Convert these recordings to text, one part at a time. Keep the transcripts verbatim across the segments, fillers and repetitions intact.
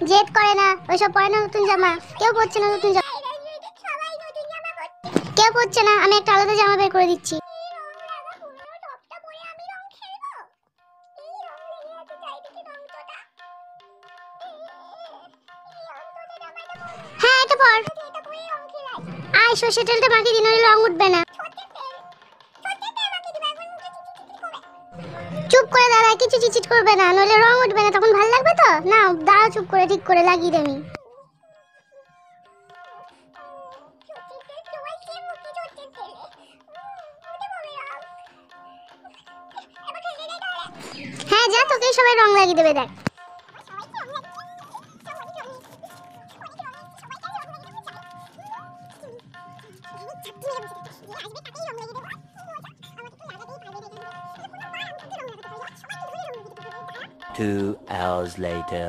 জেদ করে না, ওইসব পরে না নতুন জামা, কেউ পরছে না নতুন জামা, কেউ পরছে না, আমি একটা আলাদা জামা বের করে দিচ্ছি। হ্যাঁ এটা পর, আয় সর্ষে তেলটা মাখিয়ে দিন, রং উঠবে না। চুপ করে দাঁড়া, কিছু চিচিট করবে না, নইলে রং উঠবে না, তখন ভালো লাগবে তো না। দাঁড়া চুপ করে, ঠিক করে লাগিয়ে দেবি। হ্যাঁ যা, তোকে সবাই রং লাগিয়ে দেবে দেখ। Two hours later.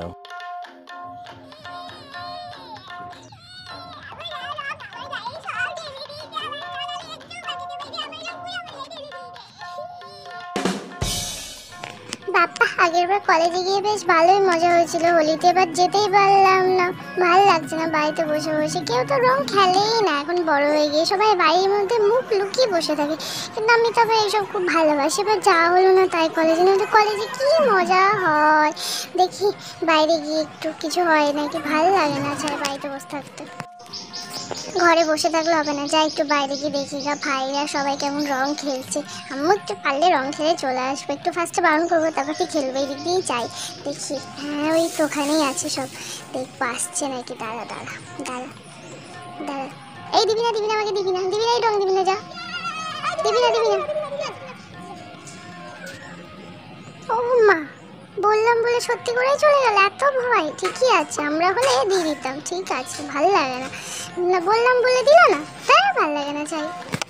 বাপ্পা, আগের বার কলেজে গিয়ে বেশ ভালোই মজা হয়েছিল হোলিতে, এবার যেতেই পারলাম না, ভালো লাগছে না বাড়িতে বসে বসে, কেউ তো রং খেলেই না। এখন বড় হয়ে গিয়ে সবাই বাড়ির মধ্যে মুখ লুকিয়ে বসে থাকে, কিন্তু আমি তবে এইসব খুব ভালোবাসি। এবার যাওয়া হলো না তাই কলেজে, নয়তো কলেজে কি মজা হয়। দেখি বাইরে গিয়ে একটু কিছু হয় নাকি, ভালো লাগে না ছাড়া বাড়িতে বসে থাকতে। ঘরে বসে থাকলে হবে না, যাই একটু বাইরে গিয়ে দেখি গা ভাইরা সবাই কেমন রং খেলছে। আমিও একটু পারলে রং খেলে চলে আসবো, একটু ফার্স্টে বারণ করবো, তারপর কি খেলবো, এই দিক দিয়েই যাই দেখি। হ্যাঁ ওই তো ওখানেই আছে সব, দেখবো আসছে নাকি। দাঁড়া দাঁড়া দাঁড়া দাঁড়া, এই দিবি না দিবি না, আমাকে দিবি না, দিবি না এই রং দিবি না, যা দিবি না দিবি না। ও মা, বললাম বলে সত্যি করে চলে গেল, এত ভয়। ঠিকই আছে, আমরা হলে দিয়ে দিতাম, ঠিক আছে, ভালো লাগে না, বললাম বলে দিল না, তাই ভালো লাগে না, চাই।